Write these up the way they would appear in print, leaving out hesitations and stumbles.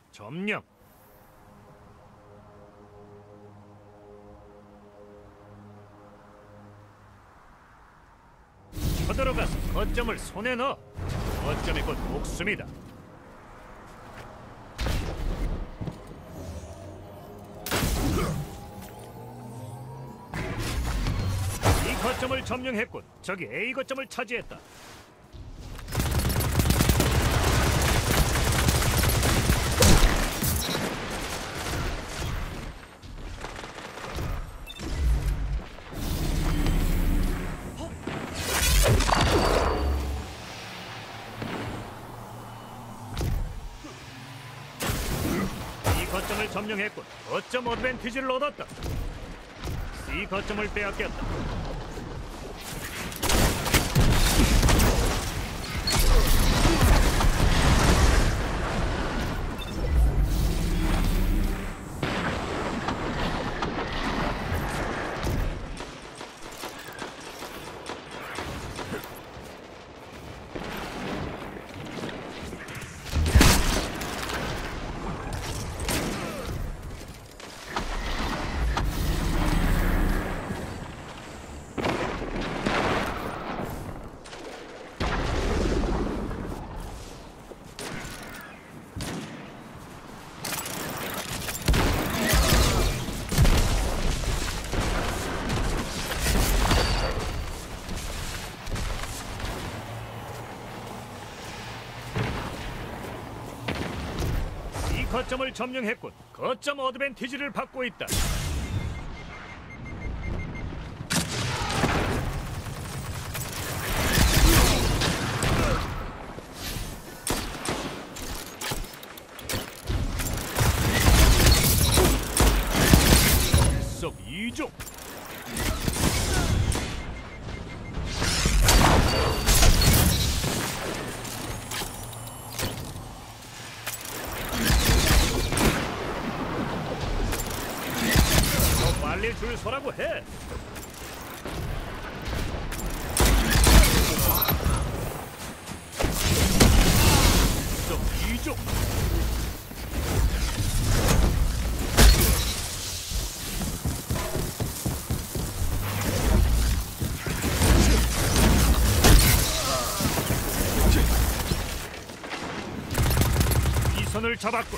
점령. 쳐들어가서 거점을 손에 넣어. 거점이 곧 목숨이다. 이 거점을 점령했군. 저기 A 거점을 차지했다. 거점을 점령했군. 거점 어드밴티지를 얻었다. C 거점을 빼앗겼다. 거점을 점령했군. 거점 어드밴티지를 받고 있다. 속 2종. 빨리 줄 서라고 해. 좀 이쪽. 이 선을 잡았군.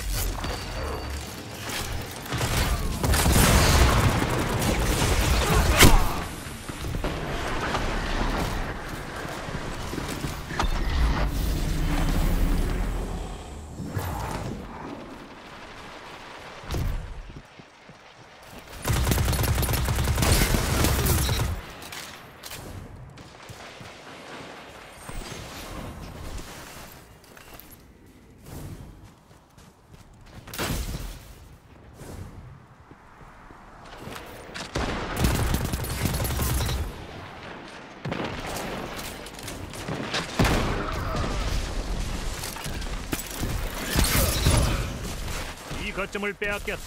거점을 빼앗겼다.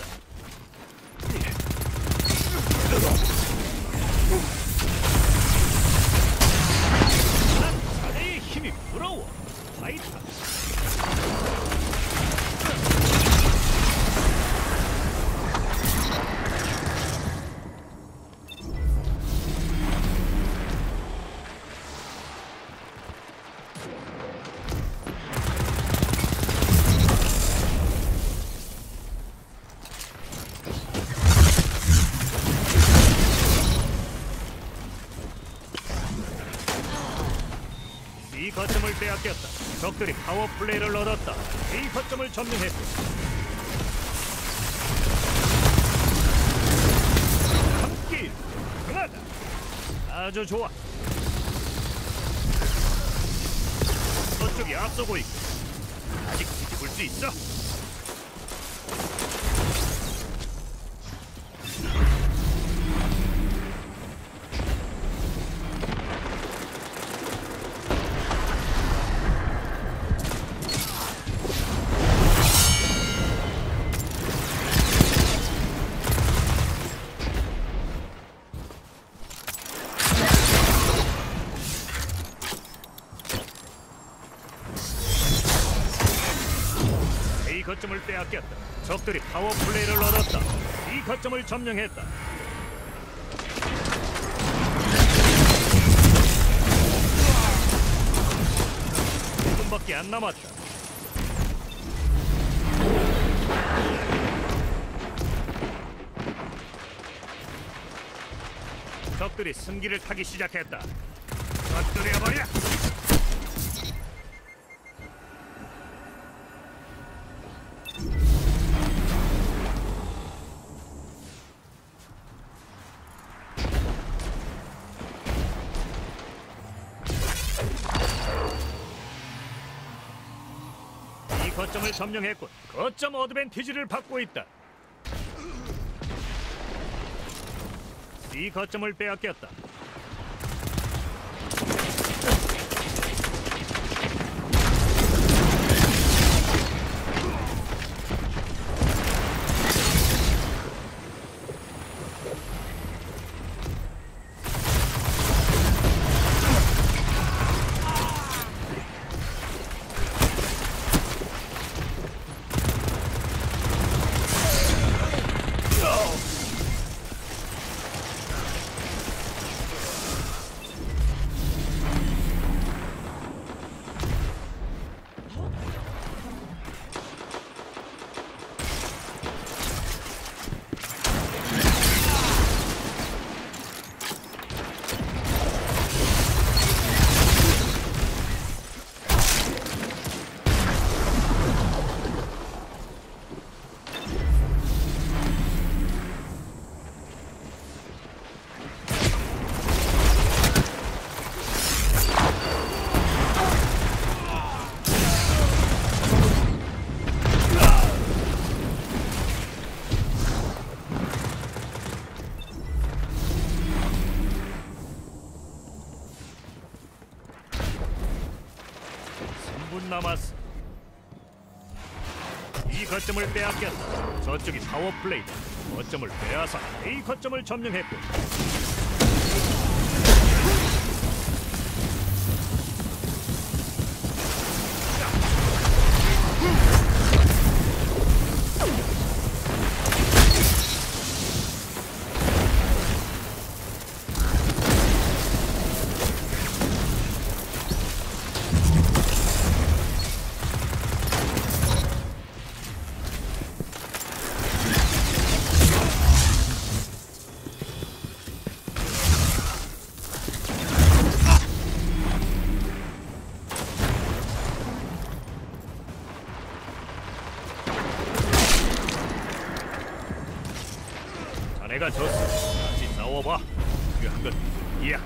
난 사내의 힘이 부러워. 파이터. 이 거점을 빼앗겼다. 적들이 파워 플레이를 얻었다. 이 거점을 점령했고. 함께 강하다. 아주 좋아. 저쪽이 앞서고 있고. 아직 뒤집을 수 있어. 거점을 빼앗겼다. 적들이 파워 플레이를 얻었다. B 거점을 점령했다. 1분밖에 안 남았다. 적들이 승기를 타기 시작했다. 터뜨려버려! 이 거점을 점령했군. 거점 어드밴티지를 받고 있다. 이 거점을 빼앗겼다. 남았어. 이 거점을 빼앗겼다. 저쪽이 파워 플레이다. 거점을 빼앗아 A 거점을 점령했고. 내가 졌어. 다시 싸워봐. 필요한 건 이야.